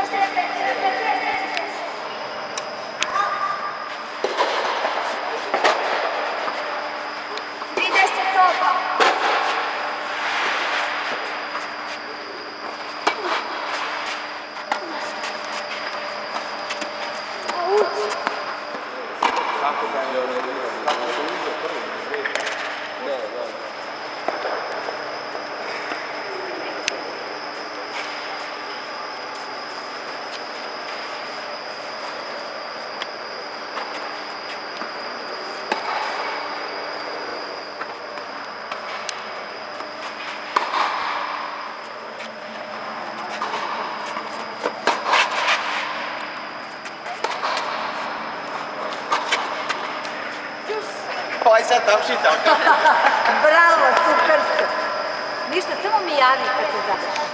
Ovaj sad tapšita. Bravo, super ste. Ništa, samo mi javi kad se završi.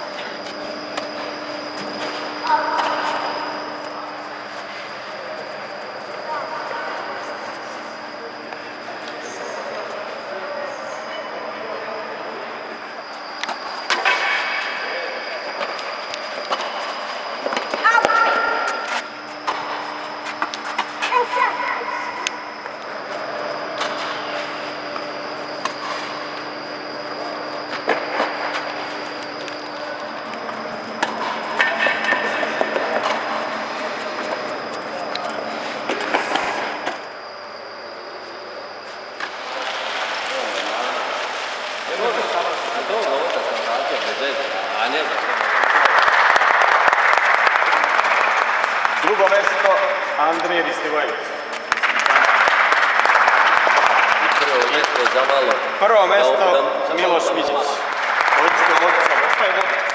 Drugo mesto Andrije Ristivojević. Prvo mesto za malo. Prvo mesto Miloš Mićić. Ovdje ste ovdje sam ostaje.